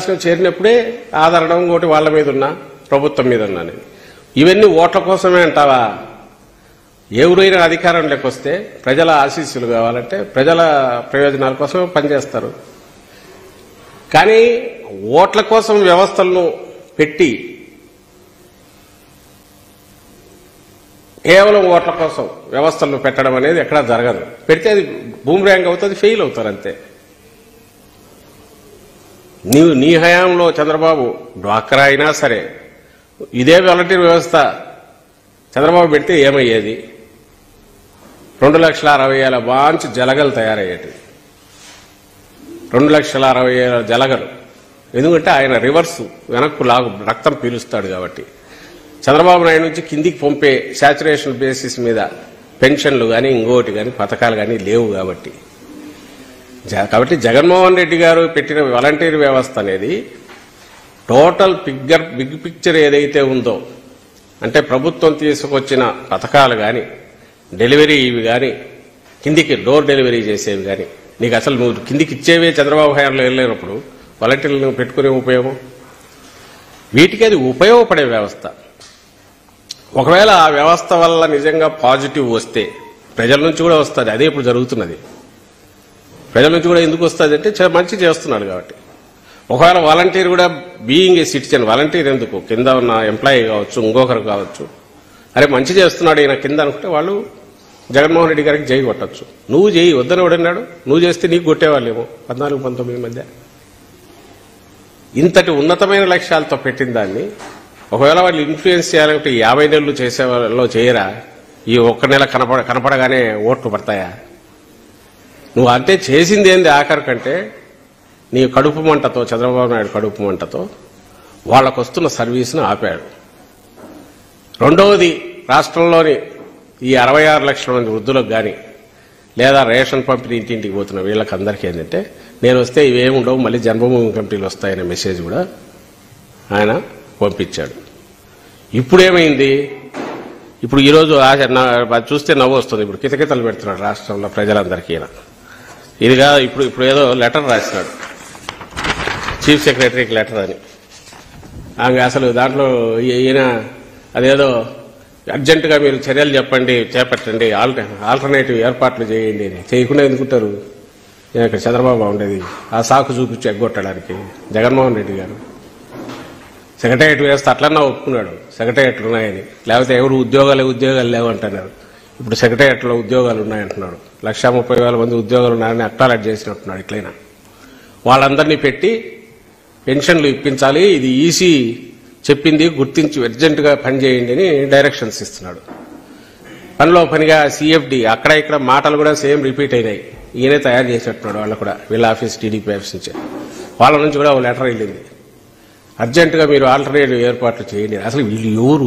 చేరినప్పుడే ఆదరణ ఇంకోటి వాళ్ళ మీద ఉన్నా ప్రభుత్వం మీద ఉన్నా ఇవన్నీ ఓట్ల కోసమే అంటావా? ఎవరైనా అధికారం లేకొస్తే ప్రజల ఆశీస్సులు కావాలంటే ప్రజల ప్రయోజనాల కోసమే పనిచేస్తారు. కానీ ఓట్ల కోసం వ్యవస్థలను పెట్టి కేవలం ఓట్ల కోసం వ్యవస్థలను పెట్టడం అనేది ఎక్కడా జరగదు. పెడితే అది బూమ్రాంగ్ అవుతుంది, ఫెయిల్ అవుతారు అంతే. నీ హయాంలో చంద్రబాబు డ్వాక్రా అయినా సరే ఇదే వాలంటీర్ వ్యవస్థ చంద్రబాబు పెడితే ఏమయ్యేది? 2,60,000 బాంచ్ జలగలు తయారయ్యేది. 2,60,000 జలగలు. ఎందుకంటే ఆయన రివర్స్ వెనక్కు రక్తం పీలుస్తాడు కాబట్టి. చంద్రబాబు నాయుడు నుంచి కిందికి పంపే శాచురేషన్ బేసిస్ మీద పెన్షన్లు కానీ ఇంకోటి కానీ పథకాలు కానీ లేవు కాబట్టి జగన్మోహన్ రెడ్డి గారు పెట్టిన వాలంటీర్ వ్యవస్థ అనేది టోటల్ బిగ్ పిక్చర్ ఏదైతే ఉందో, అంటే ప్రభుత్వం తీసుకొచ్చిన పథకాలు కానీ డెలివరీ ఇవి కానీ కిందికి డోర్ డెలివరీ చేసేవి కానీ నీకు అసలు నువ్వు కిందికి ఇచ్చేవే చంద్రబాబు హయాంలో వెళ్ళినప్పుడు వాలంటీర్లను పెట్టుకునే ఉపయోగం? వీటికి అది ఉపయోగపడే వ్యవస్థ. ఒకవేళ ఆ వ్యవస్థ వల్ల నిజంగా పాజిటివ్ వస్తే ప్రజల నుంచి కూడా వస్తుంది. అదే ఇప్పుడు జరుగుతున్నది. ప్రజల నుంచి కూడా ఎందుకు వస్తుంది అంటే మంచి చేస్తున్నాడు కాబట్టి. ఒకవేళ వాలంటీర్ కూడా బీయింగ్ ఏ సిటిజన్, వాలంటీర్ ఎందుకు కింద ఉన్న ఎంప్లాయీ కావచ్చు ఇంకొకరు కావచ్చు, అరే మంచి చేస్తున్నాడు ఈయన కింద అనుకుంటే వాళ్ళు జగన్మోహన్ రెడ్డి గారికి జై కొట్టచ్చు. నువ్వు చేయి వద్దని ఎవడన్నాడు? నువ్వు చేస్తే నీకు కొట్టేవాళ్ళేమో 14-19 మధ్య. ఇంతటి ఉన్నతమైన లక్ష్యాలతో పెట్టిన దాన్ని ఒకవేళ వాళ్ళు ఇన్ఫ్లుయెన్స్ చేయాలంటే 50 నెలలు చేసే వాళ్ళలో చేయరా? ఈ ఒక్క నెల కనపడగానే ఓట్లు పడతాయా? నువ్వు అంటే చేసింది ఏంది ఆఖరి కంటే నీ కడుపు మంటతో, చంద్రబాబు నాయుడు కడుపు మంటతో వాళ్లకు వస్తున్న సర్వీస్ను ఆపాడు. రెండవది, రాష్ట్రంలోని ఈ 66 లక్షల మంది వృద్ధులకు కానీ లేదా రేషన్ పంపిణీ ఇంటింటికి పోతున్న వీళ్ళకి అందరికీ ఏంటంటే నేను వస్తే ఇవేముండవు మళ్ళీ జన్మభూమి కమిటీలు వస్తాయనే మెసేజ్ కూడా ఆయన పంపించాడు. ఇప్పుడేమైంది? ఇప్పుడు ఈరోజు చూస్తే నవ్వు వస్తుంది. ఇప్పుడు కితకితలు పెడుతున్నాడు రాష్ట్రంలో ప్రజలందరికీ. ఇదిగా ఇప్పుడు ఏదో లెటర్ రాసినాడు చీఫ్ సెక్రటరీకి లెటర్ అని. అసలు దాంట్లో ఈయన అదేదో అర్జెంటుగా మీరు చర్యలు చేపట్టండి, ఆల్టర్నేటివ్ ఏర్పాట్లు చేయండి అని. చేయకుండా ఎందుకుంటారు? ఇక్కడ చంద్రబాబు ఉండేది ఆ సాకు చూపించి ఎగ్గొట్టడానికి. జగన్మోహన్ రెడ్డి గారు సెక్రటేరియట్ వ్యవస్థ అట్లన్నా ఒప్పుకున్నాడు సెక్రటేరియట్లు ఉన్నాయని. లేకపోతే ఎవరు ఉద్యోగాలు లేవు అంటున్నారు. ఇప్పుడు సెక్రటేరియట్లో ఉద్యోగాలు ఉన్నాయంటున్నాడు. 130,000 మంది ఉద్యోగాలు ఉన్నాయని అక్నాలెడ్జ్ చేసినట్టున్నాడు. ఇట్లయినా వాళ్ళందరినీ పెట్టి పెన్షన్లు ఇప్పించాలి, ఇది ఈసీ చెప్పింది గుర్తించి అర్జెంటుగా పనిచేయండి అని డైరెక్షన్స్ ఇస్తున్నాడు. పనిలో పనిగా సిఎఫ్డి అక్కడ ఇక్కడ మాటలు కూడా సేమ్ రిపీట్ అయినాయి. ఈయనే తయారు చేసినట్టున్నాడు. వాళ్ళు కూడా వీళ్ళ ఆఫీస్ టీడీపీ ఆఫీస్ నుంచి వాళ్ళ నుంచి కూడా ఒక లెటర్ వెళ్ళింది, అర్జెంటుగా మీరు ఆల్టర్నేటివ్ ఏర్పాట్లు చేయండి. అసలు వీళ్ళు ఎవరు?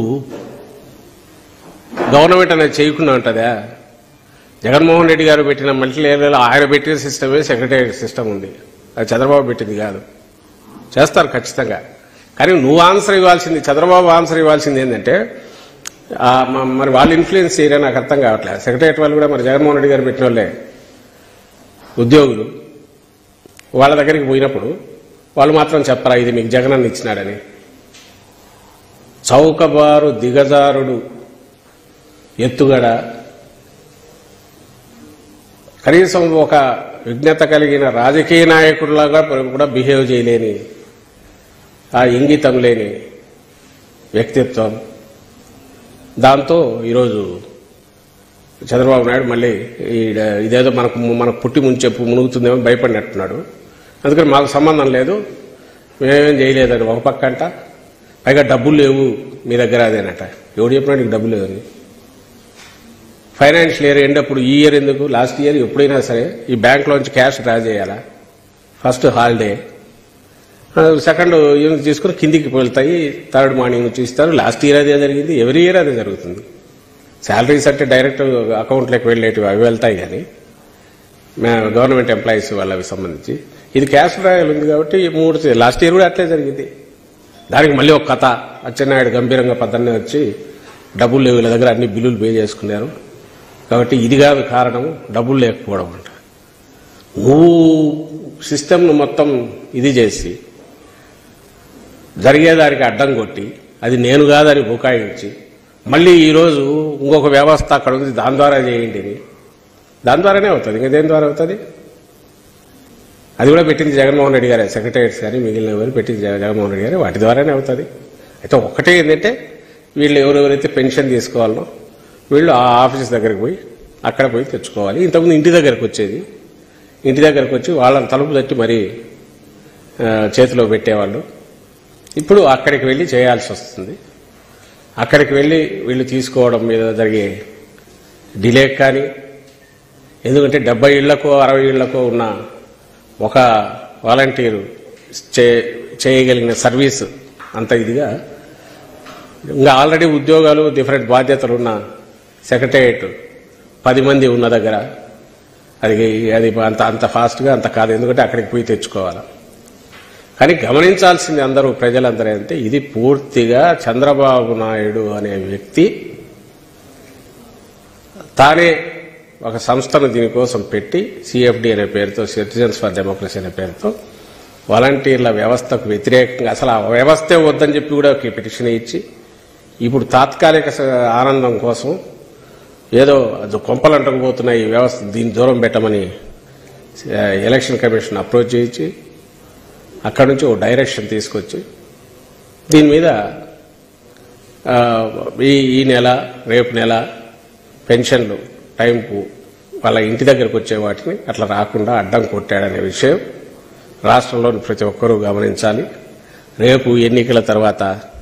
గవర్నమెంట్ అనేది చేయకుండా ఉంటుందా? జగన్మోహన్ రెడ్డి గారు పెట్టిన మల్టీ లేయర్లలో ఆయన పెట్టిన సిస్టమే సెక్రటేరియట్ సిస్టమ్ ఉంది. అది చంద్రబాబు పెట్టింది కాదు. చేస్తారు ఖచ్చితంగా. కానీ నువ్వు ఆన్సర్ ఇవ్వాల్సింది, చంద్రబాబు ఆన్సర్ ఇవ్వాల్సింది ఏంటంటే మరి వాళ్ళు ఇన్ఫ్లుయెన్స్ చేయరని నాకు అర్థం కావట్లేదు. సెక్రటేరియట్ వాళ్ళు కూడా మరి జగన్మోహన్ రెడ్డి గారు పెట్టిన వాళ్ళే ఉద్యోగులు. వాళ్ళ దగ్గరికి పోయినప్పుడు వాళ్ళు మాత్రం చెప్పరా ఇది మీకు జగనన్న ఇచ్చినాడని? చౌకబారు దిగజారుడు ఎత్తుగడ, కనీసం ఒక విజ్ఞత కలిగిన రాజకీయ నాయకుడిలాగా కూడా బిహేవ్ చేయలేని, ఆ ఇంగితం లేని వ్యక్తిత్వం. దాంతో ఈరోజు చంద్రబాబు నాయుడు మళ్ళీ ఇదేదో మనకు పుట్టి మునుగుతుందేమో భయపడినట్టున్నాడు. అందుకని మాకు సంబంధం లేదు, మేమేం చేయలేదని ఒక పక్క అంట. పైగా డబ్బులు లేవు మీ దగ్గర అదేనట. ఎవడు చెప్పినా నీకు డబ్బులు లేదని? ఫైనాన్షియల్ ఇయర్ ఎండప్పుడు ఈ ఇయర్ ఎందుకు? లాస్ట్ ఇయర్ ఎప్పుడైనా సరే ఈ బ్యాంక్లోంచి క్యాష్ డ్రా చేయాలా? ఫస్ట్ హాలిడే, సెకండ్ యూనిట్ తీసుకుని కిందికి వెళ్తాయి, థర్డ్ మార్నింగ్ నుంచి ఇస్తారు. లాస్ట్ ఇయర్ అదే జరిగింది, ఎవ్రీ ఇయర్ అదే జరుగుతుంది. శాలరీస్ అంటే డైరెక్ట్ అకౌంట్లోకి వెళ్ళేటివి అవి వెళ్తాయి, కానీ గవర్నమెంట్ ఎంప్లాయీస్ వాళ్ళకి సంబంధించి ఇది క్యాష్ డ్రాయల్ ఉంది కాబట్టి లాస్ట్ ఇయర్ కూడా అట్లే జరిగింది. దానికి మళ్ళీ ఒక కథ. అచ్చెన్నాయుడు గంభీరంగా పద్దన్నే వచ్చి డబ్బులు లేవు వీళ్ళ దగ్గర, అన్ని బిల్లులు పే చేసుకున్నారు కాబట్టి ఇది కాదు కారణం, డబ్బులు లేకపోవడం అంట. నువ్వు సిస్టమ్ను మొత్తం ఇది చేసి జరిగేదానికి అడ్డం కొట్టి అది నేను కాదని బుకాయించి మళ్ళీ ఈరోజు ఇంకొక వ్యవస్థ అక్కడ ఉంది దాని ద్వారా చేయండి అని, దాని ద్వారానే అవుతుంది. ఇంకా దేని ద్వారా అవుతుంది? అది కూడా పెట్టింది జగన్మోహన్ రెడ్డి గారే, సెక్రటరీస్ కానీ మిగిలిన ఎవరు పెట్టింది జగన్మోహన్ రెడ్డి గారే, వాటి ద్వారానే అవుతుంది. అయితే ఒక్కటే ఏంటంటే వీళ్ళు ఎవరెవరైతే పెన్షన్ తీసుకోవాలనో వీళ్ళు ఆ ఆఫీస్ దగ్గరికి పోయి అక్కడ పోయి తెచ్చుకోవాలి. ఇంతకుముందు ఇంటి దగ్గరకు వచ్చేది, ఇంటి దగ్గరకు వచ్చి వాళ్ళని తలుపు తట్టి మరీ చేతిలో పెట్టేవాళ్ళు. ఇప్పుడు అక్కడికి వెళ్ళి చేయాల్సి వస్తుంది. అక్కడికి వెళ్ళి వీళ్ళు తీసుకోవడం మీద జరిగే డిలే కానీ, ఎందుకంటే 70 ఇళ్లకో 60 ఇళ్లకో ఉన్న ఒక వాలంటీరు చేయగలిగిన సర్వీస్ అంత ఇదిగా, ఇంకా ఆల్రెడీ ఉద్యోగాలు డిఫరెంట్ బాధ్యతలు ఉన్న సెక్రటేరియట్ 10 మంది ఉన్న దగ్గర అది అంత ఫాస్ట్గా అంత కాదు, ఎందుకంటే అక్కడికి పోయి తెచ్చుకోవాలి. కానీ గమనించాల్సింది అందరూ ప్రజలందరూ అంటే ఇది పూర్తిగా చంద్రబాబు నాయుడు అనే వ్యక్తి తానే ఒక సంస్థను దీనికోసం పెట్టి సిఎఫ్డి అనే పేరుతో, సిటిజన్స్ ఫర్ డెమోక్రసీ అనే పేరుతో వాలంటీర్ల వ్యవస్థకు వ్యతిరేకంగా అసలు ఆ వ్యవస్థే వద్దని చెప్పి కూడా ఒక పిటిషన్ ఇచ్చి ఇప్పుడు తాత్కాలిక ఆనందం కోసం ఏదో కొంపలు అంటుకుపోతున్న ఈ వ్యవస్థ దీన్ని దూరం పెట్టమని ఎలక్షన్ కమిషన్ అప్రోచ్ చేయించి అక్కడి నుంచి ఓ డైరెక్షన్ తీసుకొచ్చి దీని మీద ఈ నెల రేపు నెల పెన్షన్లు టైంకు వాళ్ళ ఇంటి దగ్గరకు వచ్చే వాటిని అట్లా రాకుండా అడ్డం కొట్టాడనే విషయం రాష్ట్రంలోని ప్రతి ఒక్కరూ గమనించాలి. రేపు ఎన్నికల తర్వాత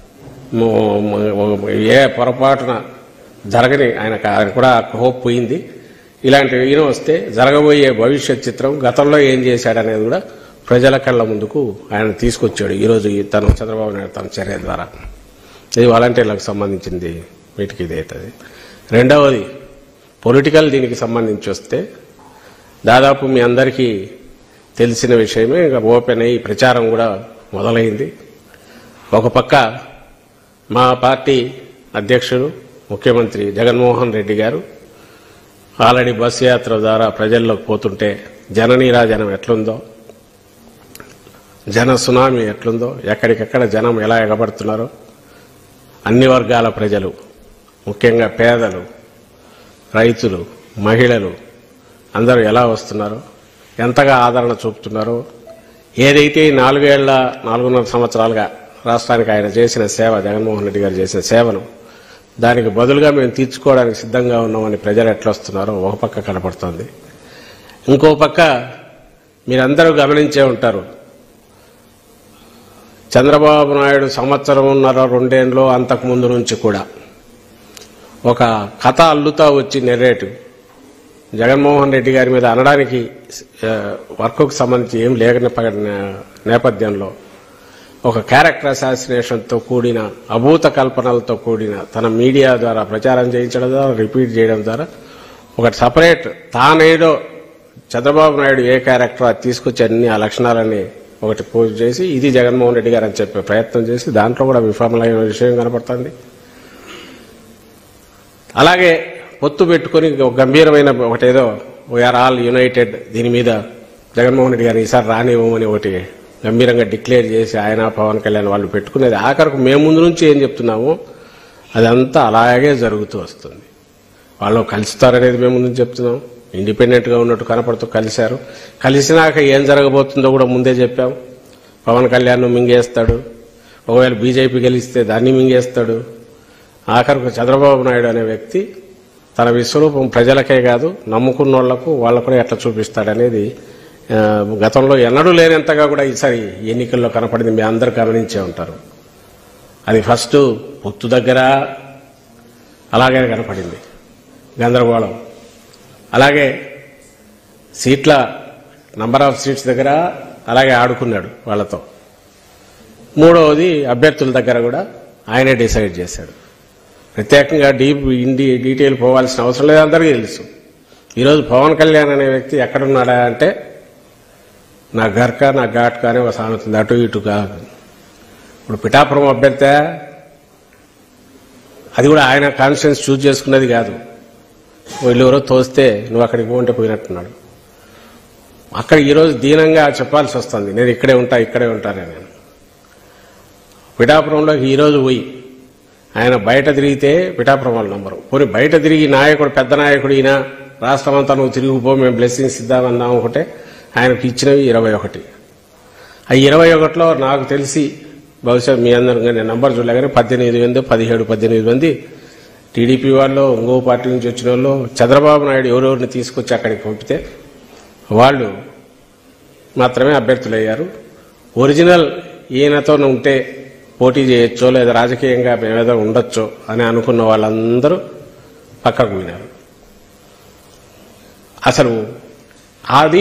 ఏ పొరపాటున జరగని ఆయన కూడా హోప్ పోయింది. ఇలాంటి ఈయన వస్తే జరగబోయే భవిష్యత్ చిత్రం గతంలో ఏం చేశాడనేది కూడా ప్రజల కళ్ళ ముందుకు ఆయన తీసుకొచ్చాడు ఈరోజు తను చంద్రబాబు నాయుడు తన చర్య ద్వారా. ఇది వాలంటీర్లకు సంబంధించింది, వీటికి ఇది అవుతుంది. రెండవది పొలిటికల్ దీనికి సంబంధించి వస్తే దాదాపు మీ అందరికీ తెలిసిన విషయమే, ఓపెన్ అయ్యి ప్రచారం కూడా మొదలైంది. ఒక పక్క మా పార్టీ అధ్యక్షుడు ముఖ్యమంత్రి జగన్మోహన్ రెడ్డి గారు ఆల్రెడీ బస్సు యాత్ర ద్వారా ప్రజల్లోకి పోతుంటే జననీరాజనం ఎట్లుందో, జన సునామీ ఎట్లుందో, ఎక్కడికెక్కడ జనం ఎలా ఎగబడుతున్నారో, అన్ని వర్గాల ప్రజలు ముఖ్యంగా పేదలు, రైతులు, మహిళలు అందరూ ఎలా వస్తున్నారో, ఎంతగా ఆదరణ చూపుతున్నారో, ఏదైతే 4.5 సంవత్సరాలుగా రాష్ట్రానికి ఆయన చేసిన సేవ, జగన్మోహన్ రెడ్డి గారు చేసిన సేవను దానికి బదులుగా మేము తీర్చుకోవడానికి సిద్ధంగా ఉన్నామని ప్రజలు ఎట్లా వస్తున్నారో ఒక పక్క కనపడుతోంది. ఇంకో పక్క మీరందరూ గమనించే ఉంటారు, చంద్రబాబు నాయుడు 1.5 సంవత్సరం 2 అంతకు ముందు నుంచి కూడా ఒక కథ అల్లుతా వచ్చి నెరేటివ్ జగన్మోహన్ రెడ్డి గారి మీద అనడానికి వర్క్కు సంబంధించి ఏం లేని నేపథ్యంలో ఒక క్యారెక్టర్ అసాసినేషన్తో కూడిన అభూత కల్పనలతో కూడిన తన మీడియా ద్వారా ప్రచారం చేయించడం ద్వారా, రిపీట్ చేయడం ద్వారా ఒక సపరేట్ తానేదో చంద్రబాబు నాయుడు ఏ క్యారెక్టర్ అది తీసుకొచ్చి అన్ని ఆ లక్షణాలన్నీ ఒకటి పోస్ట్ చేసి ఇది జగన్మోహన్ రెడ్డి గారు అని చెప్పే ప్రయత్నం చేసి దాంట్లో కూడా విఫలమైన విషయం కనపడుతుంది. అలాగే పొత్తు పెట్టుకుని ఒక గంభీరమైన ఒకటేదో వీఆర్ ఆల్ యునైటెడ్, దీని మీద జగన్మోహన్ రెడ్డి గారిని ఈసారి రానివ్వమని ఒకటి గంభీరంగా డిక్లేర్ చేసి ఆయన పవన్ కళ్యాణ్ వాళ్ళు పెట్టుకునేది ఆఖరకు మేము ముందు నుంచి ఏం చెప్తున్నామో అదంతా అలాగే జరుగుతూ వస్తుంది. వాళ్ళు కలుస్తారనేది మేము ముందు చెప్తున్నాం, ఇండిపెండెంట్గా ఉన్నట్టు కనపడుతూ కలిశారు. కలిసినాక ఏం జరగబోతుందో కూడా ముందే చెప్పాం. పవన్ కళ్యాణ్ మింగేస్తాడు, ఒకవేళ బీజేపీ గెలిస్తే దాన్ని మింగేస్తాడు. ఆఖరకు చంద్రబాబు నాయుడు అనే వ్యక్తి తన విశ్వరూపం ప్రజలకే కాదు నమ్ముకున్న వాళ్లకు వాళ్ళకు కూడా ఎట్లా చూపిస్తాడనేది గతంలో ఎన్నడూ లేనంతగా కూడా ఈసారి ఎన్నికల్లో కనపడింది. మీ అందరూ గమనించే ఉంటారు. అది ఫస్ట్ పొత్తు దగ్గర అలాగే కనపడింది గందరగోళం. అలాగే సీట్ల నంబర్ ఆఫ్ సీట్స్ దగ్గర అలాగే ఆడుకున్నాడు వాళ్ళతో. మూడవది అభ్యర్థుల దగ్గర కూడా ఆయనే డిసైడ్ చేశాడు. ప్రత్యేకంగా డీటెయిల్ పోవాల్సిన అవసరం లేదు, అందరికీ తెలుసు. ఈరోజు పవన్ కళ్యాణ్ అనే వ్యక్తి ఎక్కడున్నాడా అంటే నా గర్కా నా ఘాట్కా అనే ఒక సామెతుంది, అటు ఇటు కాదు. ఇప్పుడు పిఠాపురం అభ్యర్థి అది కూడా ఆయన కాన్స్టిట్యూన్స్ చూజ్ చేసుకున్నది కాదు, వీళ్ళెవరో తోస్తే నువ్వు అక్కడికి పోంటే పోయినట్టున్నాడు. అక్కడ ఈరోజు దీనంగా చెప్పాల్సి వస్తుంది, నేను ఇక్కడే ఉంటా నేను. పిఠాపురంలోకి ఈరోజు పోయి ఆయన బయట తిరిగితే పిఠాపురం వాళ్ళ నంబరు పోనీ బయట తిరిగి నాయకుడు పెద్ద నాయకుడు ఈయన రాష్ట్రం అంతా నువ్వు తిరిగిపో మేము బ్లెస్సింగ్స్ ఇద్దామన్నాం అనుకుంటే ఆయనకు ఇచ్చినవి 21. ఆ 21లో నాకు తెలిసి బహుశా మీ అందరికీ నేను నంబర్ చూడలే కానీ 18 మంది టీడీపీ వాళ్ళు ఇంకో పార్టీ నుంచి వచ్చిన వాళ్ళు చంద్రబాబు నాయుడు ఎవరెవరిని తీసుకొచ్చి అక్కడికి పంపితే వాళ్ళు మాత్రమే అభ్యర్థులయ్యారు. ఒరిజినల్ ఈయనతో ఉంటే పోటీ చేయొచ్చో లేదా రాజకీయంగా మేమేదో ఉండొచ్చో అని అనుకున్న వాళ్ళందరూ పక్కకు పోయినారు. అసలు అది